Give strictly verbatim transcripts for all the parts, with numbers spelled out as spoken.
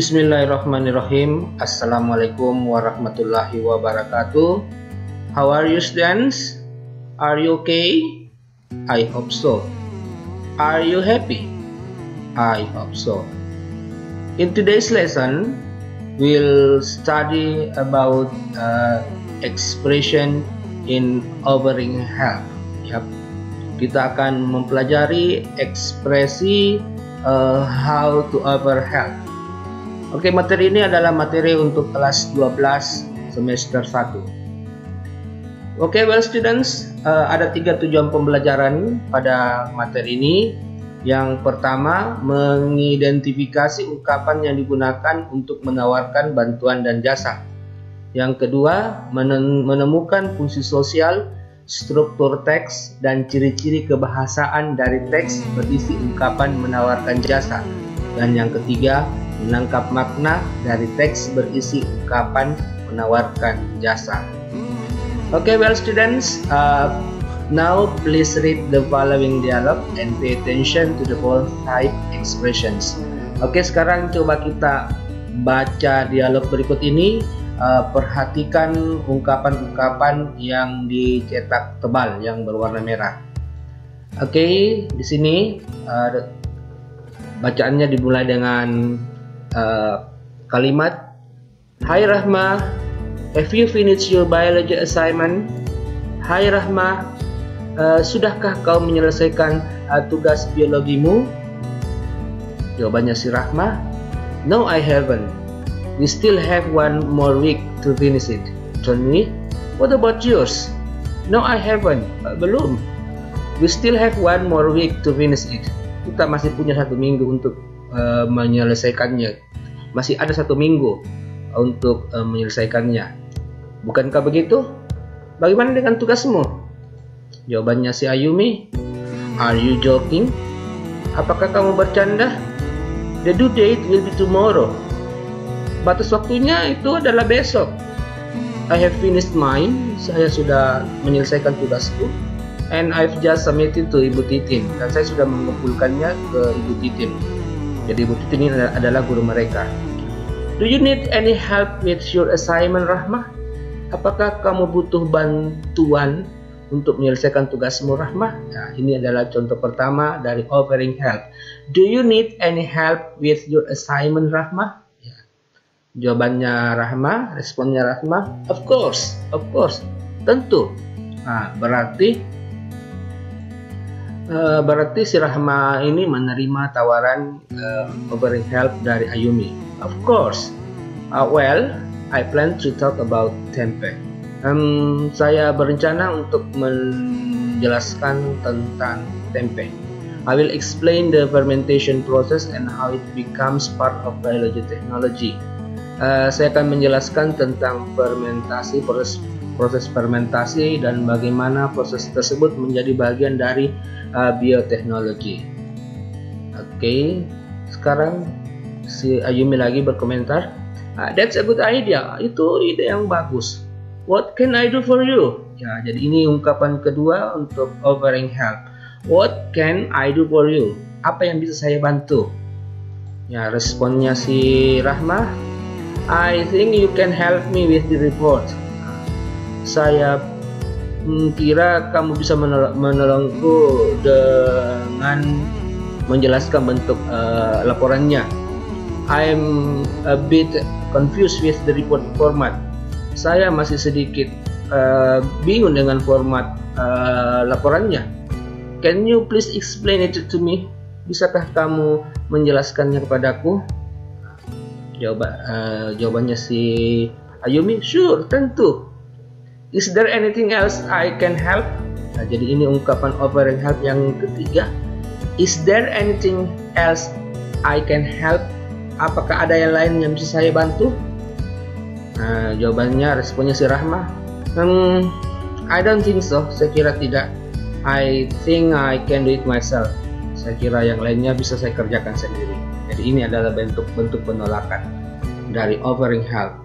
Bismillahirrahmanirrahim. Assalamualaikum warahmatullahi wabarakatuh. How are you, students? Are you okay? I hope so. Are you happy? I hope so. In today's lesson, we'll study about uh, expression in offering help. Yep. Kita akan mempelajari ekspresi uh, how to offer help. Oke, materi ini adalah materi untuk kelas dua belas semester satu. Oke, well students, uh, ada tiga tujuan pembelajaran pada materi ini. Yang pertama, mengidentifikasi ungkapan yang digunakan untuk menawarkan bantuan dan jasa. Yang kedua, menemukan fungsi sosial, struktur teks, dan ciri-ciri kebahasaan dari teks berisi ungkapan menawarkan jasa. Dan yang ketiga, menangkap makna dari teks berisi ungkapan menawarkan jasa. Okay, well students, uh, now please read the following dialogue and pay attention to the bold type expressions. Oke, okay, sekarang coba kita baca dialog berikut ini. Uh, perhatikan ungkapan-ungkapan yang dicetak tebal yang berwarna merah. Oke, okay, di sini uh, bacaannya dimulai dengan Uh, kalimat, Hai Rahma, have you finished your biology assignment? Hai Rahma, uh, sudahkah kau menyelesaikan uh, tugas biologimu? Jawabannya si Rahma, No, I haven't. We still have one more week to finish it, don't we? What about yours? No, I haven't. Uh, belum. We still have one more week to finish it. Kita masih punya satu minggu untuk Uh, menyelesaikannya. Masih ada satu minggu untuk uh, menyelesaikannya. Bukankah begitu? Bagaimana dengan tugasmu? Jawabannya si Ayumi, Are you joking? Apakah kamu bercanda? The due date will be tomorrow. Batas waktunya itu adalah besok. I have finished mine. Saya sudah menyelesaikan tugasku. And I've just submitted to Ibu Titin. Dan saya sudah mengumpulkannya ke Ibu Titin. Jadi Ibu Titin ini adalah guru mereka. Do you need any help with your assignment, Rahmah? Apakah kamu butuh bantuan untuk menyelesaikan tugasmu, Rahmah? Nah, ini adalah contoh pertama dari offering help. Do you need any help with your assignment, Rahmah? Ya. Jawabannya Rahmah, responnya Rahmah, Of course, of course, tentu. Nah, berarti Uh, berarti si Rahma ini menerima tawaran uh, offering help dari Ayumi. Of course. Uh, well, I plan to talk about tempe. Um, saya berencana untuk menjelaskan tentang tempe. I will explain the fermentation process and how it becomes part of biology technology. Uh, saya akan menjelaskan tentang fermentasi, proses proses fermentasi dan bagaimana proses tersebut menjadi bagian dari uh, bioteknologi. Oke, okay. Sekarang si Ayumi lagi berkomentar, ah, That's a good idea. Itu ide yang bagus. What can I do for you? Ya, jadi ini ungkapan kedua untuk offering help. What can I do for you? Apa yang bisa saya bantu? Ya, responnya si Rahma, I think you can help me with the report. Saya kira kamu bisa menolong, menolongku dengan menjelaskan bentuk uh, laporannya. I'm a bit confused with the report format. Saya masih sedikit uh, bingung dengan format uh, laporannya. Can you please explain it to me? Bisakah kamu menjelaskannya kepadaku? Jawab, uh, jawabannya si Ayumi, Sure, tentu. Is there anything else I can help? Nah, jadi ini ungkapan offering help yang ketiga. Is there anything else I can help? Apakah ada yang lain yang bisa saya bantu? Nah, jawabannya, responnya si Rahma, hmm, I don't think so. Saya kira tidak. I think I can do it myself. Saya kira yang lainnya bisa saya kerjakan sendiri. Jadi ini adalah bentuk-bentuk penolakan dari offering help.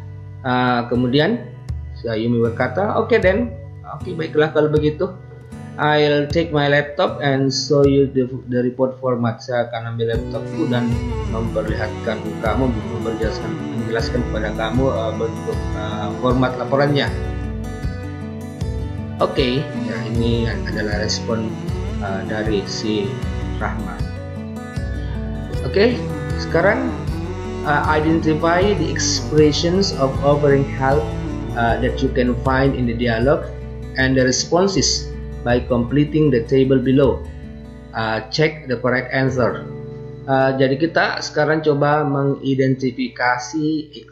Uh, kemudian si Ayumi berkata, Oke okay then, oke okay, baiklah kalau begitu. I'll take my laptop and show you the, the report format. Saya akan ambil laptopku dan memperlihatkan kamu, menjelaskan, menjelaskan kepada kamu uh, bentuk uh, format laporannya. Oke, okay, ya ini adalah respon uh, dari si Rahma. Oke, okay, sekarang uh, identify the expressions of offering help uh, that you can find in the dialogue and the responses by completing the table below. Uh, check the correct answer. Uh, jadi kita sekarang coba mengidentifikasi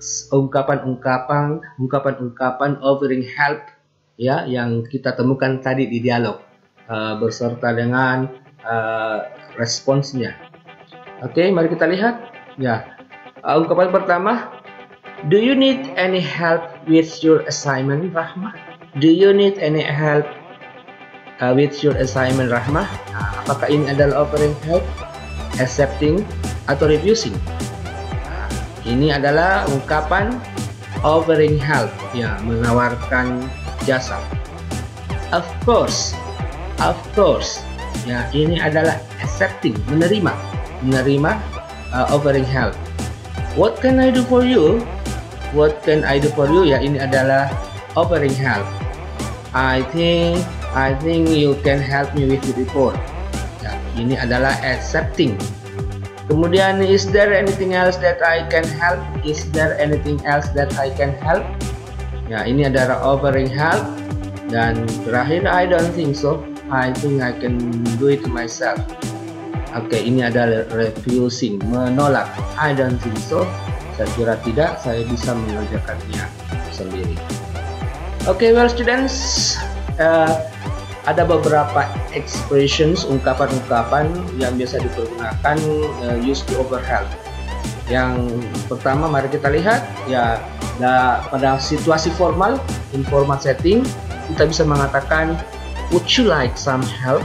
ungkapan-ungkapan ungkapan-ungkapan offering help ya yang kita temukan tadi di dialog uh, beserta dengan uh, responsnya. Oke, okay, mari kita lihat ya. Uh, ungkapan pertama, do you need any help with your assignment, Rahma? Do you need any help Uh, with your assignment, Rahma? Nah, apakah ini adalah offering help, accepting, atau refusing? Nah, ini adalah ungkapan offering help, ya, menawarkan jasa. Of course, of course, ya, ini adalah accepting, menerima, menerima uh, offering help. What can I do for you? What can I do for you? Ya, ini adalah offering help. I think I think you can help me with the report. Ya, ini adalah accepting. Kemudian, is there anything else that I can help? Is there anything else that I can help? Ya, ini adalah offering help. Dan terakhir, I don't think so. I think I can do it myself. Oke, ini adalah refusing, menolak. I don't think so. Saya kira tidak, saya bisa mengerjakannya sendiri. Oke, okay, well students, uh, ada beberapa expressions, ungkapan-ungkapan yang biasa dipergunakan uh, used to offer help. Yang pertama, mari kita lihat ya, da, pada situasi formal, informal setting, kita bisa mengatakan, would you like some help?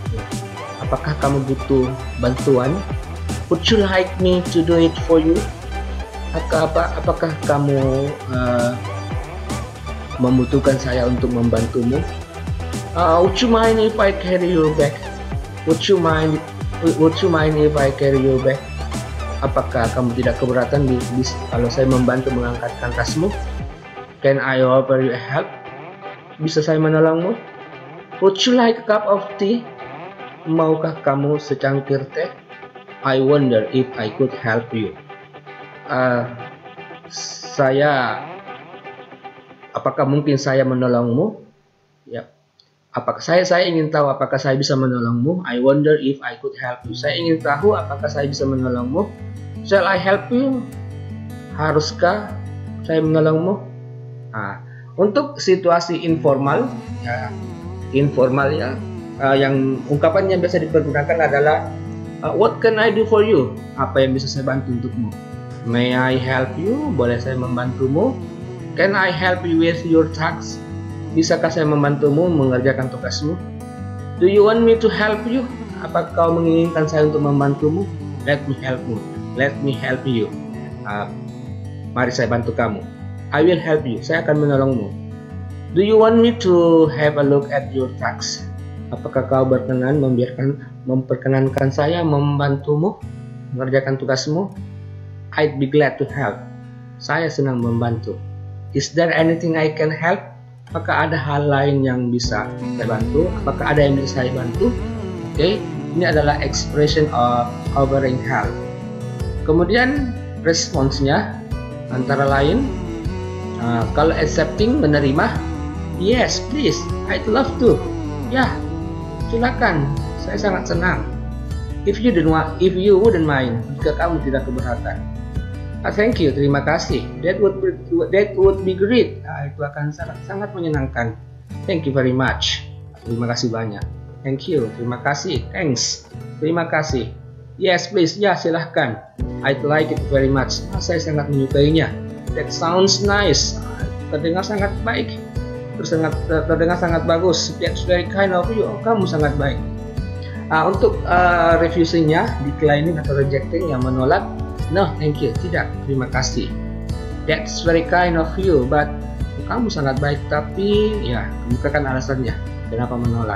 Apakah kamu butuh bantuan? Would you like me to do it for you? Apakah, apakah kamu uh, membutuhkan saya untuk membantumu? Uh, would you mind if I carry your bag? Would you mind? Would you mind if I carry your bag? Apakah kamu tidak keberatan di, di, kalau saya membantu mengangkatkan tasmu? Can I offer you a help? Bisa saya menolongmu? Would you like a cup of tea? Maukah kamu secangkir teh? I wonder if I could help you. Uh, saya, apakah mungkin saya menolongmu? Ya. Apakah saya saya ingin tahu apakah saya bisa menolongmu? I wonder if I could help you. Saya ingin tahu apakah saya bisa menolongmu. Shall I help you? Haruskah saya menolongmu? Nah, untuk situasi informal, ya, informal ya, uh, yang ungkapannya biasa dipergunakan adalah uh, what can I do for you? Apa yang bisa saya bantu untukmu? May I help you? Boleh saya membantumu? Can I help you with your task? Bisakah saya membantumu mengerjakan tugasmu? Do you want me to help you? Apa kau menginginkan saya untuk membantumu? Let me help you. Let me help you. Uh, mari saya bantu kamu. I will help you. Saya akan menolongmu. Do you want me to have a look at your task? Apakah kau berkenan membiarkan memperkenankan saya membantumu mengerjakan tugasmu? I'd be glad to help. Saya senang membantu. Is there anything I can help? Apakah ada hal lain yang bisa saya bantu? Apakah ada yang bisa saya bantu? Oke, okay. Ini adalah expression of offering help. Kemudian responsnya antara lain, uh, kalau accepting, menerima, yes please, I'd love to. Ya, silakan, saya sangat senang. If you don't want, if you wouldn't mind, jika kamu tidak keberatan. Ah, thank you, terima kasih. That would be, that would be great. Nah, itu akan sangat sangat menyenangkan. Thank you very much. Terima kasih banyak. Thank you, terima kasih. Thanks, terima kasih. Yes, please, ya silahkan. I'd like it very much. Ah, saya sangat menyukainya. That sounds nice. Ah, terdengar sangat baik. Terdengar, terdengar sangat bagus. That's very kind of you. Oh, kamu sangat baik. Ah, untuk uh, refusingnya, declining atau rejecting, yang menolak. No, thank you. Tidak, terima kasih. That's very kind of you, but kamu sangat baik, tapi ya kemukakan alasannya kenapa menolak.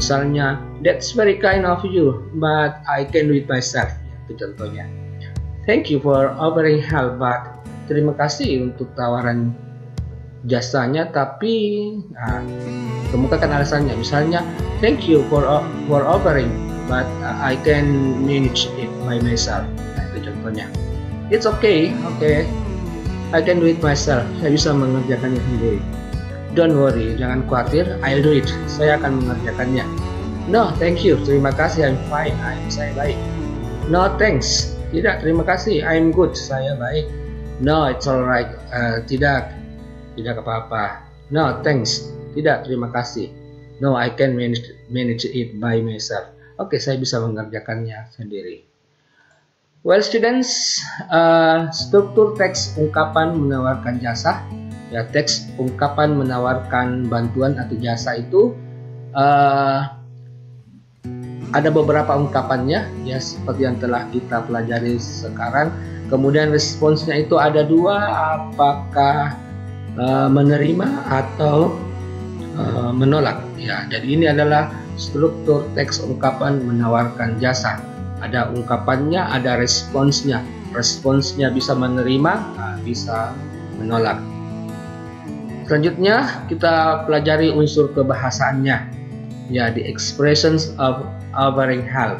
Misalnya, that's very kind of you, but I can do it myself. Itu contohnya. Thank you for offering help, but terima kasih untuk tawaran jasanya, tapi nah, kemukakan alasannya. Misalnya, thank you for for offering, but I can manage it by myself. Nah, itu contohnya. It's okay, okay, I can do it myself. Saya bisa mengerjakannya sendiri. Don't worry, jangan khawatir, I'll do it. Saya akan mengerjakannya. No, thank you, terima kasih, I'm fine, I'm saya baik. No, thanks, tidak, terima kasih, I'm good, saya baik. No, it's alright, uh, tidak, tidak apa-apa. No, thanks, tidak, terima kasih. No, I can manage, manage it by myself. Oke, okay, saya bisa mengerjakannya sendiri. Well, students, uh, struktur teks ungkapan menawarkan jasa. Ya, teks ungkapan menawarkan bantuan atau jasa itu uh, ada beberapa ungkapannya, ya seperti yang telah kita pelajari sekarang. Kemudian responsnya itu ada dua, apakah uh, menerima atau uh, menolak. Ya, jadi ini adalah struktur teks ungkapan menawarkan jasa. Ada ungkapannya, ada responsnya. Responsnya bisa menerima, uh, bisa menolak. Selanjutnya kita pelajari unsur kebahasaannya, ya, the expressions of offering help.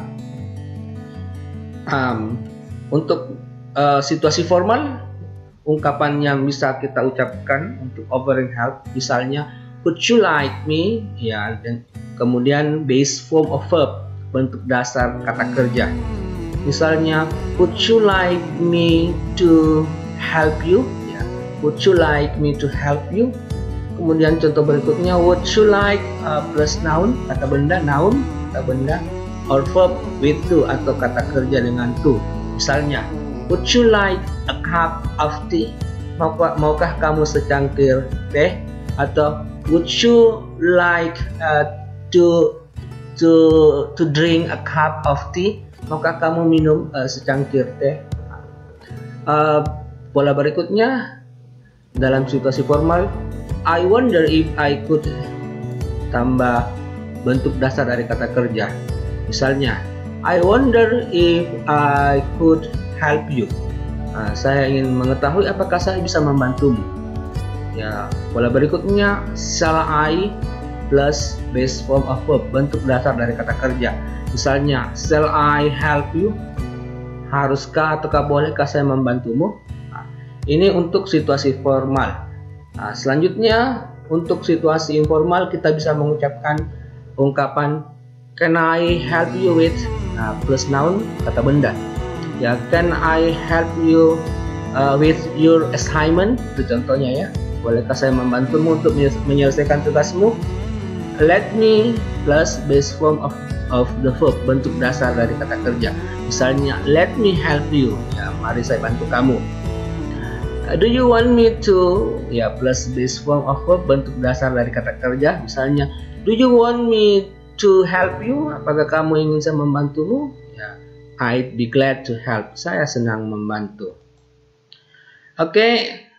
Um, untuk uh, situasi formal, ungkapan yang bisa kita ucapkan untuk offering help, misalnya would you like me, ya, dan kemudian base form of verb, bentuk dasar kata kerja. Misalnya would you like me to help you? Would you like me to help you? Kemudian contoh berikutnya, would you like uh, plus noun, kata benda, noun, kata benda, or verb with to, atau kata kerja dengan to. Misalnya, would you like a cup of tea? Maukah, maukah kamu secangkir teh? Atau would you like uh, to to to drink a cup of tea? Maukah kamu minum uh, secangkir teh? Uh, pola berikutnya, dalam situasi formal, I wonder if I could, tambah bentuk dasar dari kata kerja. Misalnya, I wonder if I could help you. Nah, saya ingin mengetahui apakah saya bisa membantumu. Ya, pola berikutnya, shall I plus base form of verb, bentuk dasar dari kata kerja. Misalnya, shall I help you? Haruskah ataukah bolehkah saya membantumu? Ini untuk situasi formal. Nah, selanjutnya untuk situasi informal kita bisa mengucapkan ungkapan can I help you with, nah, plus noun, kata benda. Ya, can I help you uh, with your assignment? Itu contohnya, ya. Bolehkah saya membantumu untuk menyelesaikan tugasmu? Let me plus base form of of the verb, bentuk dasar dari kata kerja. Misalnya let me help you. Ya, mari saya bantu kamu. Do you want me to, ya, plus base form of verb, bentuk dasar dari kata kerja. Misalnya, do you want me to help you? Apakah kamu ingin saya membantumu? Ya, I'd be glad to help. Saya senang membantu. Oke, okay.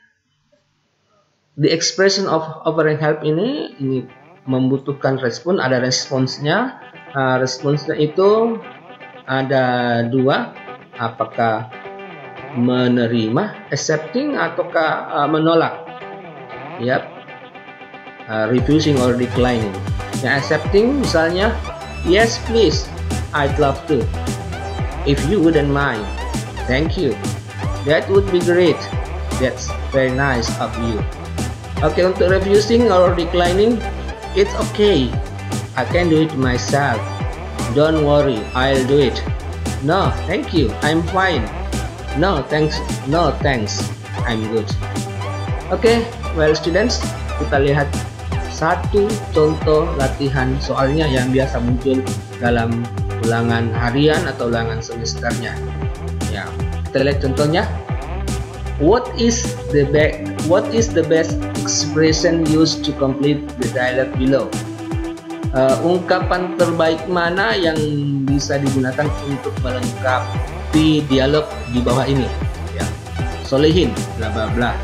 The expression of offering help ini ini membutuhkan respon. Ada responsnya. Uh, responsnya itu ada dua. Apakah menerima, accepting, ataukah uh, menolak. Yap, uh, refusing or declining. Yang accepting misalnya, yes please, I'd love to. If you wouldn't mind, thank you. That would be great. That's very nice of you. Oke, okay, untuk refusing or declining, it's okay, I can do it myself. Don't worry, I'll do it. No, thank you, I'm fine. No thanks, no thanks, I'm good. Oke, okay, well students, kita lihat satu contoh latihan soalnya yang biasa muncul dalam ulangan harian atau ulangan semesternya. Ya, kita lihat contohnya. What is the best What is the best expression used to complete the dialogue below? Uh, ungkapan terbaik mana yang bisa digunakan untuk melengkapi dialog di bawah ini? Ya, solehin, bla bla bla,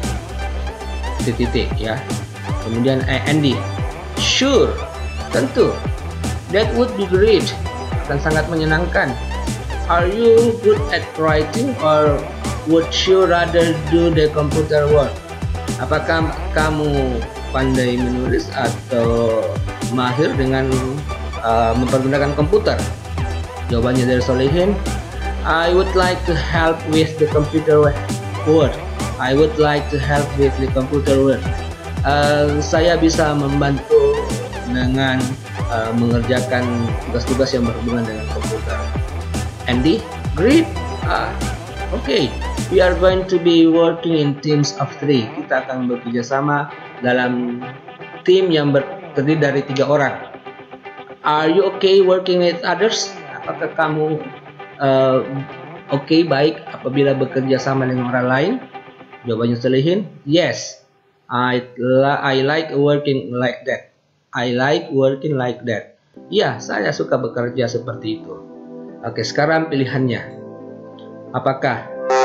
titik-titik, ya. Kemudian Andy, sure, tentu. That would be great. Akan sangat menyenangkan. Are you good at writing or would you rather do the computer work? Apakah kamu pandai menulis atau mahir dengan uh, mempergunakan komputer? Jawabannya dari Solihin, I would like to help with the computer work. I would like to help with the computer work. Uh, saya bisa membantu dengan uh, mengerjakan tugas-tugas yang berhubungan dengan komputer. Andy, great. Ah, Oke, okay. We are going to be working in teams of three. Kita akan bekerja sama dalam tim yang terdiri dari tiga orang. Are you okay working with others? Apakah kamu uh, oke okay, baik apabila bekerja sama dengan orang lain? Jawabannya Solihin, yes. I, I like working like that. I like working like that. Ya, saya suka bekerja seperti itu. Oke, sekarang pilihannya. Apakah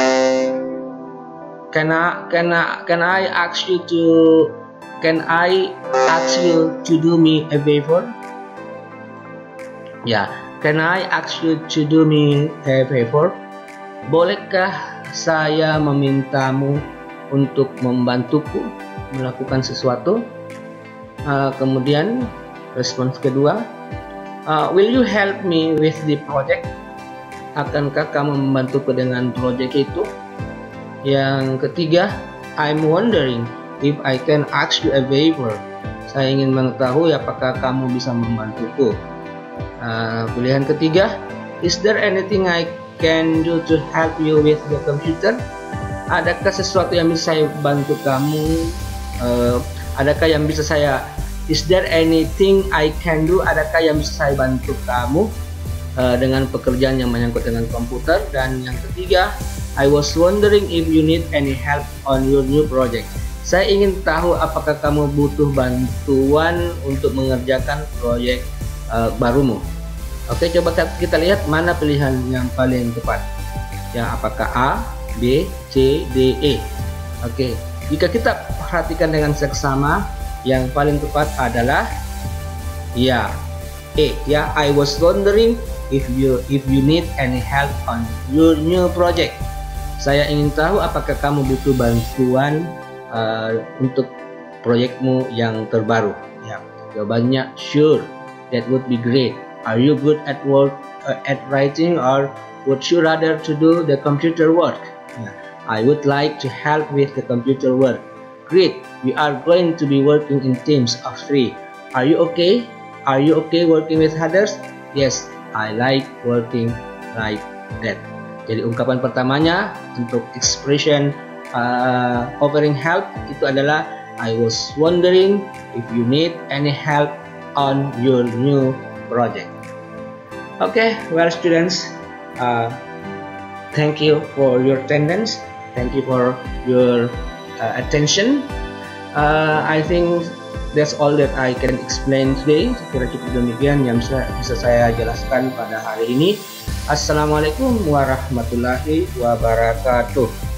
can I can I can I ask you to can I ask you to do me a favor? Ya, can I ask you to do me a favor? Bolehkah saya memintamu untuk membantuku melakukan sesuatu? Uh, kemudian respons kedua, uh, will you help me with the project? Akankah kamu membantuku dengan proyek itu? Yang ketiga, I'm wondering if I can ask you a favor. Saya ingin mengetahui apakah kamu bisa membantuku. Uh, pilihan ketiga, is there anything I can do to help you with the computer? Adakah sesuatu yang bisa saya bantu kamu? Uh, adakah yang bisa saya Is there anything I can do? Adakah yang bisa saya bantu kamu uh, dengan pekerjaan yang menyangkut dengan komputer? Dan yang ketiga, I was wondering if you need any help on your new project. Saya ingin tahu apakah kamu butuh bantuan untuk mengerjakan proyek uh, barumu. Oke, coba kita lihat mana pilihan yang paling tepat. Ya, apakah A, B, C, D, E. Oke, jika kita perhatikan dengan seksama, yang paling tepat adalah ya E. Ya, I was wondering if you if you need any help on your new project. Saya ingin tahu apakah kamu butuh bantuan uh, untuk proyekmu yang terbaru. Ya, jawabannya sure. That would be great. Are you good at work uh, at writing or would you rather to do the computer work? Ya, I would like to help with the computer work. Great. We are going to be working in teams of three. Are you okay? Are you okay working with others? Yes, I like working like that. Jadi ungkapan pertamanya untuk expression uh, offering help itu adalah I was wondering if you need any help on your new project. Okay, well students, uh, thank you for your attendance. Thank you for your uh, attention. Uh, I think that's all that I can explain today. Kira cukup demikian yang bisa, bisa saya jelaskan pada hari ini. Assalamualaikum warahmatullahi wabarakatuh.